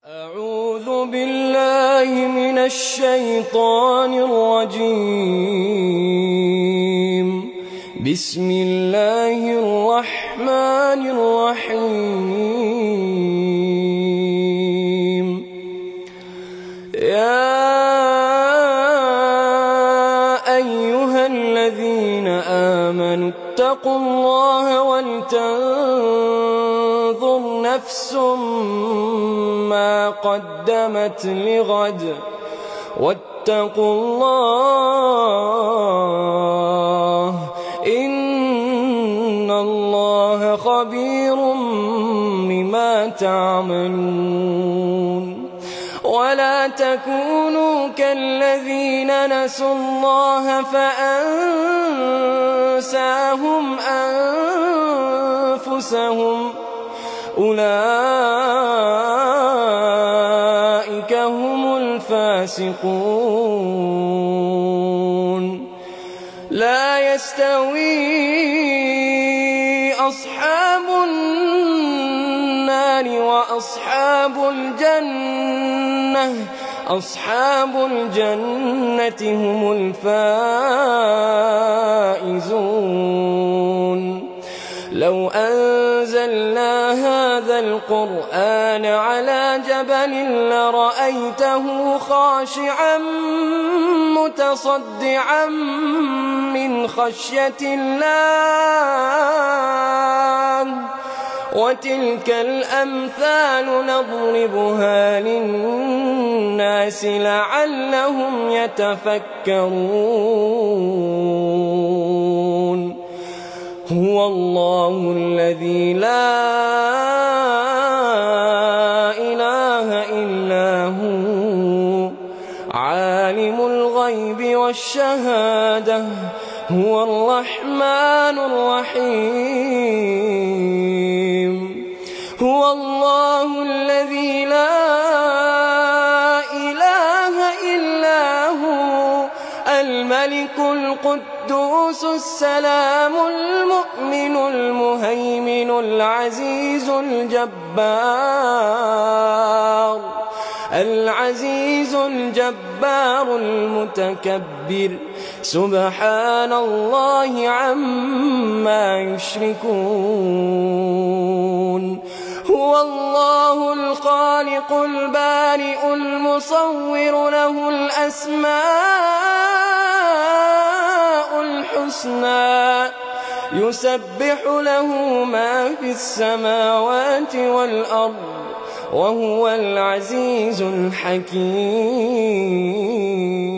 أعوذ بالله من الشيطان الرجيم. بسم الله الرحمن الرحيم. يا أيها الذين آمنوا اتقوا الله ولتنظر نفس ما قدمت لغد واتقوا الله إن الله خبير بما تعملون. ولا تكونوا كالذين نسوا الله فأنساهم أنفسهم أولئك هم الفاسقون. لا يستوي أصحاب النار وأصحاب الجنة هم الفائزون. لو أنزلنا هذا القرآن على جبل لرأيته خاشعا متصدعا من خشية الله. وتلك الأمثال نضربها للناس لعلهم يتفكرون. هو الله الذي لا إله إلا هو عالم الغيب والشهادة هو الرحمن الرحيم. هو الله الذي لا إله إلا هو الملك القدوس السلام المؤمن المهيمن العزيز الجبار المتكبر سبحان الله عما يشركون. هو الله الخالق البارئ المصور له الأسماء الحسنى يسبح له ما في السماوات والأرض وهو العزيز الحكيم.